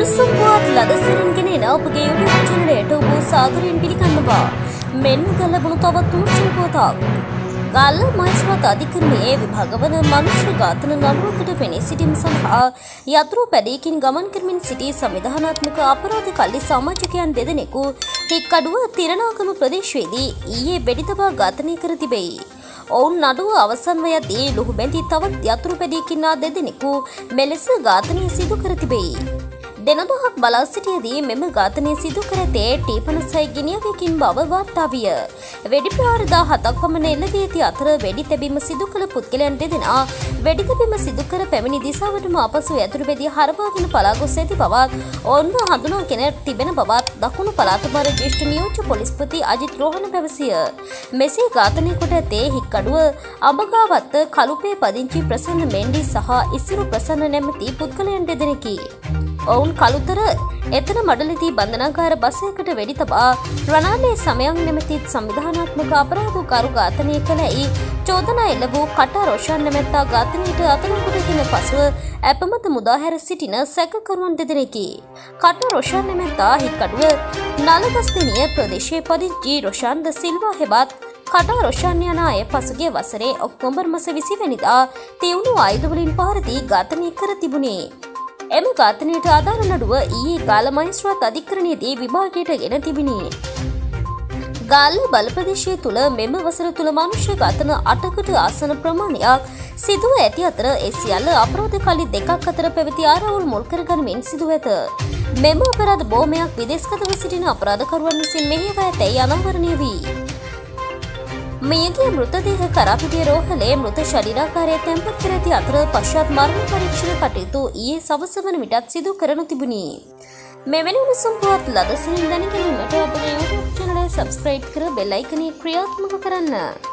උණුසුම් පුවත් ලදසිරින්ගෙන එන ඔබගේ YouTube channelයට ඔබ සාදරයෙන් පිළිගන්නවා. මෙන්න ලැබුණු තවත් උණුසුම් පුවතක්. ගල්ල මහේස්ත්‍රාත් අධිකරණයේ විභාග වන මනුෂ්‍ය ඝාතන නඩුවකට පෙනී සිටීම සඳහා යතුරු පැඩයකින් ගමන් කරමින් සිටි සංවිධානාත්මක අපරාධ කල්ලි සමාජිකයන් දෙදෙනෙකු හික්කඩුව තිරණාගම ප්‍රදේශයේදී ඊයේ වෙඩි තබා ඝාතනය කර තිබේ. ඔවුන් නඩුව අවසන්ව යදී ලුහු බැඳී තවත් යතුරු පැඩයකින් ආ දෙදෙනෙකු මෙලෙස ඝාතනය සිදු කර තිබේ. දෙනදහක් බලා සිටියදී මෙම ඝාතනය සිදු කර ඇත්තේ T56 ගිනියවකින් බව වාර්තා විය. වෙඩි ප්‍රහාර 17ක් පමණ එල්ල දී ඇති අතර වෙඩි තැබීම සිදු කළ පුද්ගලයන් දෙදෙනා වෙඩි තැබීම සිදු කර පැමිණි දිශාවටම ආපසු යතුරු බෙදිය හරවාගෙන පලා ගොස් ඇති බවත් ඔවුන්ව හඳුනාගෙන තිබෙන බවත් දකුණු පළාත බර ජ්‍යෙෂ්ඨ නියෝජ්‍ය පොලිස්පති අජිත් රෝහණ පැවසිය. මෙසේ ඝාතනය කොට ඇත්තේ හික්කඩුව අඹගාවත්ත කළුපේ පදිංචි ප්‍රසන්න මෙන්ඩි සහ ඉසිරු ප්‍රසන්න නැමැති පුද්ගලයන් දෙදෙනෙකි. ඔවුන් කළුතර එතන මඩලදී බන්ධනාගාර බසයකට වෙඩි තබා රණාලේ සමයන් නැමැති සංවිධානාත්මක අපරාධකාරු ඝාතනය කළැයි චෝදනා එල්ල වූ කටා රොෂාන් නැමැත්තා ඝාතනයට අතලකුටගෙන පසුව ඇපමත මුදාහැර සිටින සැකකරුවන් දෙදෙනෙකි. කටා රොෂාන් නැමැත්තා හික්කඩුව නලගස්දෙනිය ප්‍රදේශයේ පදිංචි රොෂාන් ද සිල්වා හෙබත් කටා රොෂාන් යන අය පසුගිය වසරේ ඔක්තෝබර් මාස 20 වෙනිදා තියුණු ආයුධ වලින් පහර දී ඝාතනය කර තිබුණේ. එම ඝාතනයට ආධාර නඩුව ඊයේ ගාල්ල මහේස්ත්‍රාත් අධිකරණයේදී විභාගයට ගෙන තිබිණි. ගාල්ල බල ප්‍රදේශය තුළ මෙම වසර තුළ මනුෂ්‍ය ඝාතන 8කට ආසන ප්‍රමාණයක් සිදුව ඇති අතර ඒ සියල්ල අපරාධ කල්ලි දෙකක් අතර පැවති ආරවුල් මුල් කරගනිමින් සිදුව ඇත. මෙම අපරාධ බොහොමයක් විදේශගතව සිටින අපරාධකරුවන් විසින් මෙහෙයවා ඇතැයි අනාවරණය වී. මියගිය මෘතදේහ කරාපිටිය රෝහලේ මෘත ශරීරාකාරය තැන්පත් කර ඇති අතර පශ්චාත් මරණ පරීක්ෂණ කටයුතු ඊයේ සවස වන විටත් සිදු කරනු තිබුණි. මෙවැනි උණුසුම් පුවත් ලදසින් දැන ගැනීමට අපගේ YouTube channel එක subscribe කර බෙල් අයිකනය ක්‍රියාත්මක කරන්න.